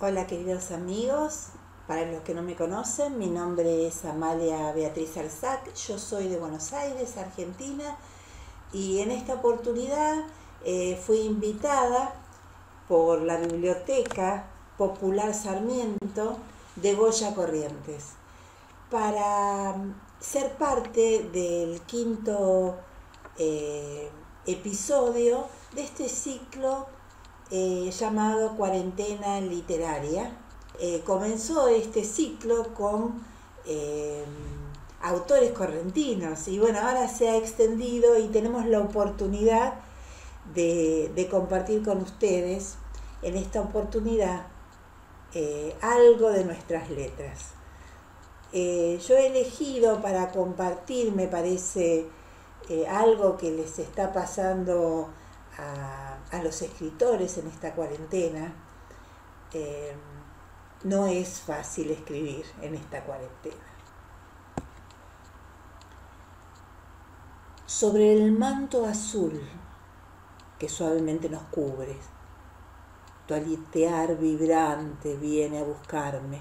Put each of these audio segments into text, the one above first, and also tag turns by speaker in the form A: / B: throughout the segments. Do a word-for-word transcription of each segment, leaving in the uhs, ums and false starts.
A: Hola queridos amigos, para los que no me conocen, mi nombre es Amalia Beatriz Arzac, yo soy de Buenos Aires, Argentina, y en esta oportunidad eh, fui invitada por la Biblioteca Popular Sarmiento de Goya Corrientes para ser parte del quinto eh, episodio de este ciclo Eh, llamado Cuarentena Literaria. Eh, comenzó este ciclo con eh, autores correntinos y bueno, ahora se ha extendido y tenemos la oportunidad de, de compartir con ustedes en esta oportunidad eh, algo de nuestras letras. Eh, yo he elegido para compartir, me parece, eh, algo que les está pasando A, a los escritores en esta cuarentena. Eh, no es fácil escribir en esta cuarentena. Sobre el manto azul que suavemente nos cubre, tu aletear vibrante viene a buscarme.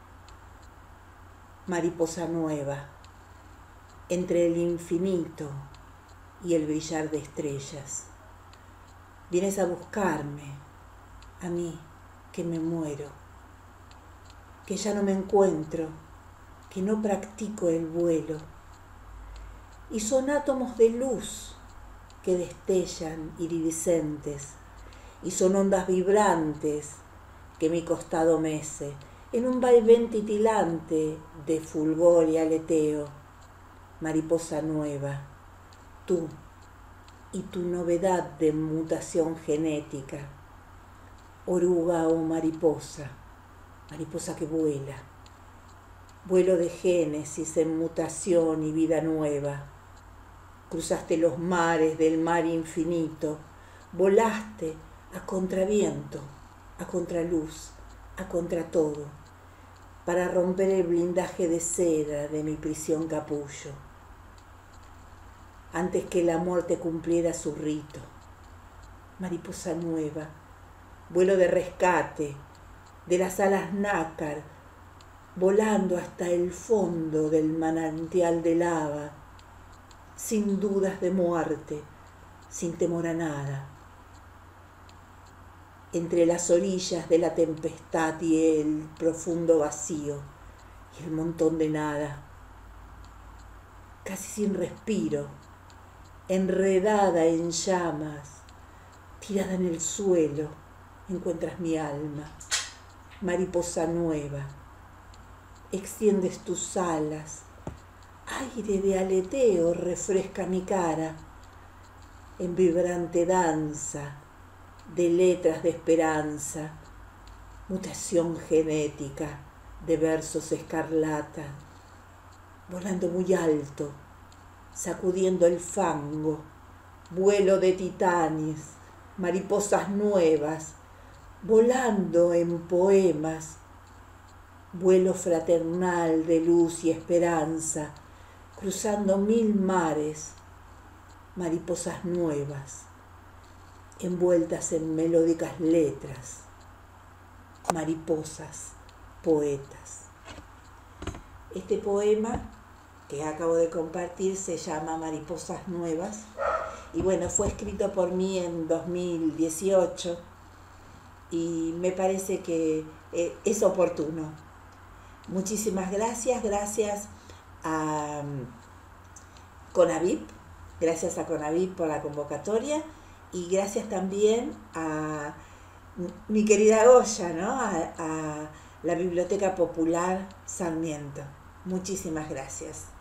A: Mariposa nueva, entre el infinito y el brillar de estrellas. Vienes a buscarme, a mí, que me muero, que ya no me encuentro, que no practico el vuelo. Y son átomos de luz que destellan iridiscentes, y son ondas vibrantes que mi costado mece, en un vaivén titilante de fulgor y aleteo. Mariposa nueva, tú, y tu novedad de mutación genética, oruga o mariposa, mariposa que vuela, vuelo de génesis en mutación y vida nueva. Cruzaste los mares del mar infinito, volaste a contraviento, a contraluz, a contra todo, para romper el blindaje de seda de mi prisión capullo. Antes que la muerte cumpliera su rito. Mariposa nueva, vuelo de rescate, de las alas nácar, volando hasta el fondo del manantial de lava, sin dudas de muerte, sin temor a nada. Entre las orillas de la tempestad y el profundo vacío, y el montón de nada, casi sin respiro, enredada en llamas, tirada en el suelo, encuentras mi alma. Mariposa nueva, extiendes tus alas, aire de aleteo refresca mi cara, en vibrante danza de letras de esperanza, mutación genética de versos escarlata, volando muy alto, sacudiendo el fango, vuelo de titanes, mariposas nuevas, volando en poemas, vuelo fraternal de luz y esperanza, cruzando mil mares, mariposas nuevas, envueltas en melódicas letras, mariposas, poetas. Este poema que acabo de compartir se llama Mariposas Nuevas y bueno, fue escrito por mí en dos mil dieciocho y me parece que eh, es oportuno. Muchísimas gracias, gracias a um, Conavip, gracias a Conavip por la convocatoria y gracias también a mi querida Goya, ¿no? a, a la Biblioteca Popular Sarmiento. Muchísimas gracias.